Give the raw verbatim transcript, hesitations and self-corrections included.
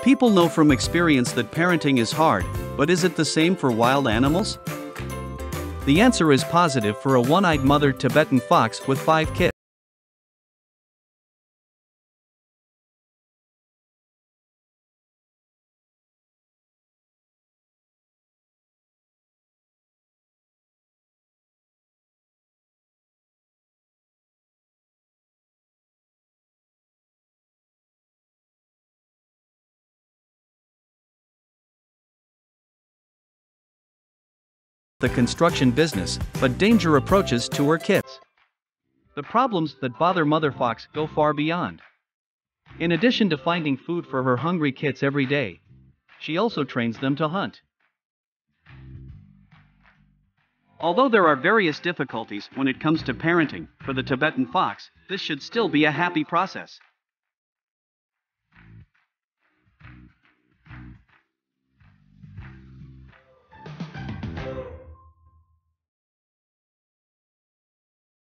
People know from experience that parenting is hard, but is it the same for wild animals? The answer is positive for a one-eyed mother Tibetan fox with five kids. The construction business, but danger approaches to her kits. The problems that bother Mother Fox go far beyond. In addition to finding food for her hungry kits every day, she also trains them to hunt. Although there are various difficulties when it comes to parenting for the Tibetan fox, this should still be a happy process.